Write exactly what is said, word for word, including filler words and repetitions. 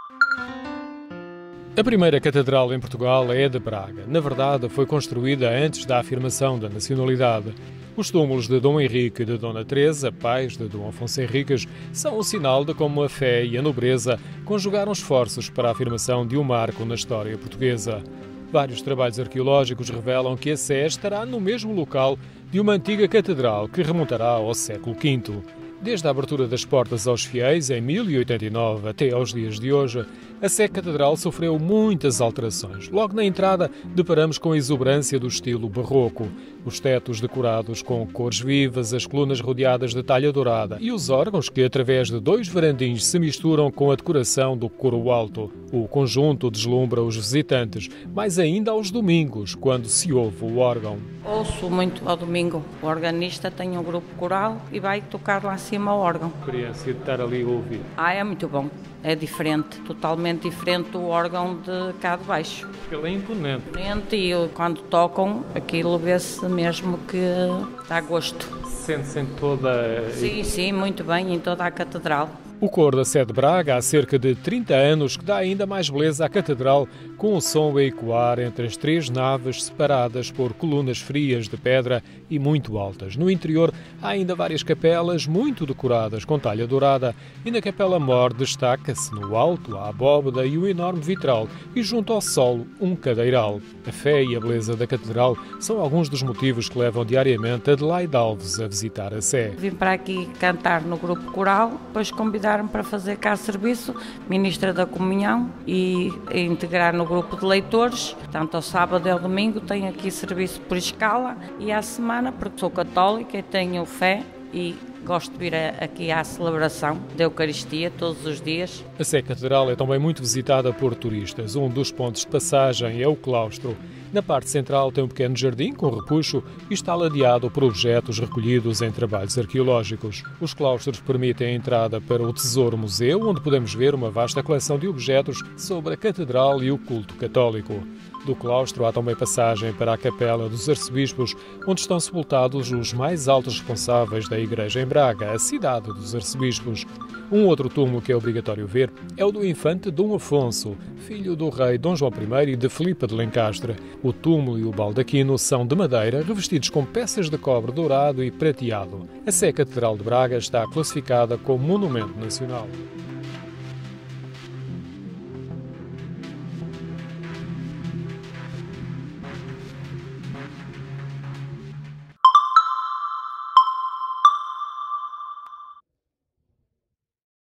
A primeira catedral em Portugal é a de Braga. Na verdade, foi construída antes da afirmação da nacionalidade. Os túmulos de Dom Henrique e de Dona Teresa, pais de Dom Afonso Henriques, são um sinal de como a fé e a nobreza conjugaram esforços para a afirmação de um marco na história portuguesa. Vários trabalhos arqueológicos revelam que a Sé estará no mesmo local de uma antiga catedral que remontará ao século quinto. Desde a abertura das portas aos fiéis, em mil e oitenta e nove, até aos dias de hoje, a Sé Catedral sofreu muitas alterações. Logo na entrada, deparamos com a exuberância do estilo barroco. Os tetos decorados com cores vivas, as colunas rodeadas de talha dourada e os órgãos que, através de dois varandins, se misturam com a decoração do coro alto. O conjunto deslumbra os visitantes, mais ainda aos domingos, quando se ouve o órgão. Ouço muito ao domingo. O organista tem um grupo coral e vai tocar lá acima o órgão. A experiência de estar ali a ouvir. Ah, é muito bom. É diferente, totalmente diferente do órgão de cá de baixo. Ele é imponente. Imponente e quando tocam, aquilo vê-se mesmo que dá gosto. Sente-se em toda... Sim, sim, muito bem, em toda a catedral. O coro da Sé de Braga há cerca de trinta anos que dá ainda mais beleza à catedral, com o som a ecoar entre as três naves separadas por colunas frias de pedra e muito altas. No interior há ainda várias capelas muito decoradas com talha dourada e na capela mor destaca-se no alto a abóbada e o enorme vitral e junto ao solo um cadeiral. A fé e a beleza da catedral são alguns dos motivos que levam diariamente Adelaide Alves a visitar a Sé. Vim para aqui cantar no grupo coral, depois convidar para fazer cá serviço, ministra da comunhão e integrar no grupo de leitores. Portanto, ao sábado e ao domingo tenho aqui serviço por escala e à semana, porque sou católica e tenho fé e gosto de vir aqui à celebração da Eucaristia todos os dias. A Sé Catedral é também muito visitada por turistas. Um dos pontos de passagem é o claustro. Na parte central tem um pequeno jardim com repuxo e está ladeado por objetos recolhidos em trabalhos arqueológicos. Os claustros permitem a entrada para o Tesouro Museu, onde podemos ver uma vasta coleção de objetos sobre a Catedral e o culto católico. Do claustro há também passagem para a Capela dos Arcebispos, onde estão sepultados os mais altos responsáveis da Igreja em Braga, a cidade dos arcebispos. Um outro túmulo que é obrigatório ver é o do infante Dom Afonso, filho do rei Dom João I e de Filipa de Lencastre. O túmulo e o baldaquino são de madeira, revestidos com peças de cobre dourado e prateado. A Sé Catedral de Braga está classificada como Monumento Nacional.